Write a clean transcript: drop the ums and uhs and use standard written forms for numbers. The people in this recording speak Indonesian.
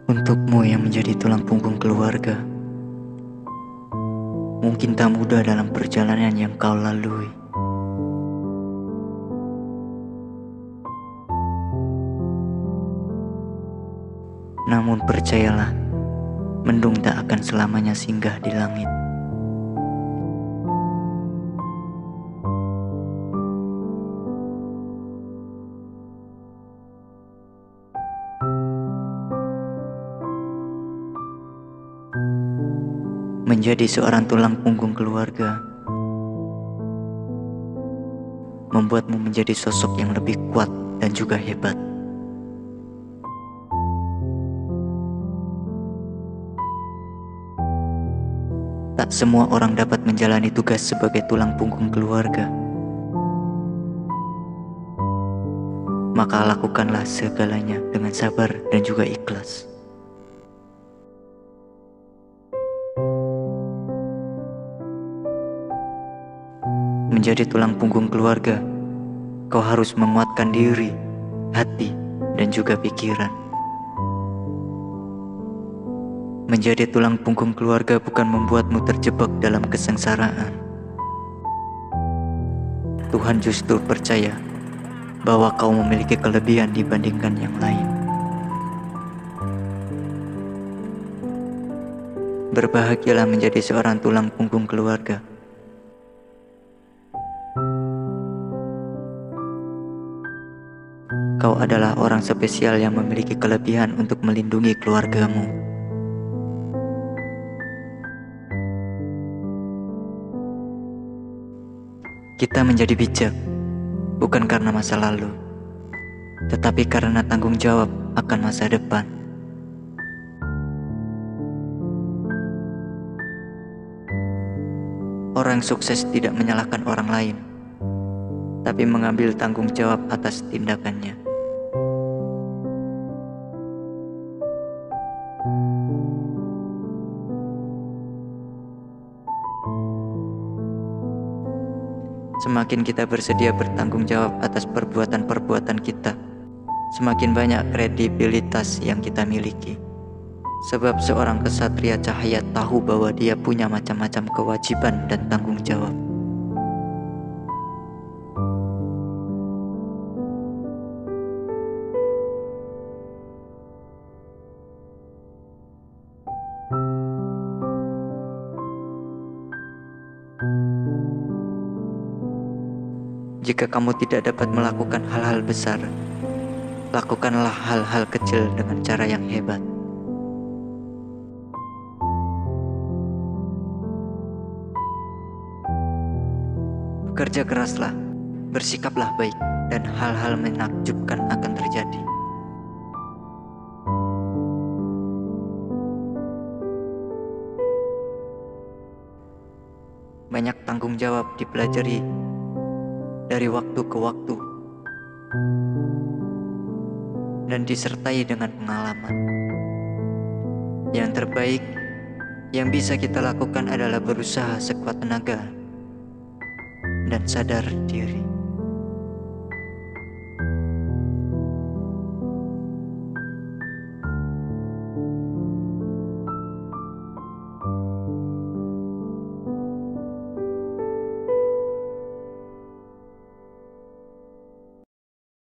Untukmu yang menjadi tulang punggung keluarga, mungkin tak mudah dalam perjalanan yang kau lalui. Namun percayalah, mendung tak akan selamanya singgah di langit. Menjadi seorang tulang punggung keluarga membuatmu menjadi sosok yang lebih kuat dan juga hebat. Tak semua orang dapat menjalani tugas sebagai tulang punggung keluarga. Maka lakukanlah segalanya dengan sabar dan juga ikhlas. Menjadi tulang punggung keluarga, kau harus menguatkan diri, hati, dan juga pikiran. Menjadi tulang punggung keluarga bukan membuatmu terjebak dalam kesengsaraan. Tuhan justru percaya bahwa kau memiliki kelebihan dibandingkan yang lain. Berbahagialah menjadi seorang tulang punggung keluarga. Kau adalah orang spesial yang memiliki kelebihan untuk melindungi keluargamu. Kita menjadi bijak, bukan karena masa lalu, tetapi karena tanggung jawab akan masa depan. Orang sukses tidak menyalahkan orang lain, tapi mengambil tanggung jawab atas tindakannya. Semakin kita bersedia bertanggung jawab atas perbuatan-perbuatan kita, semakin banyak kredibilitas yang kita miliki. Sebab seorang kesatria cahaya tahu bahwa dia punya macam-macam kewajiban dan tanggung jawab. Jika kamu tidak dapat melakukan hal-hal besar, lakukanlah hal-hal kecil dengan cara yang hebat. Bekerja keraslah, bersikaplah baik, dan hal-hal menakjubkan akan terjadi. Banyak tanggung jawab dipelajari dari waktu ke waktu dan disertai dengan pengalaman. Yang terbaik yang bisa kita lakukan adalah berusaha sekuat tenaga dan sadar diri.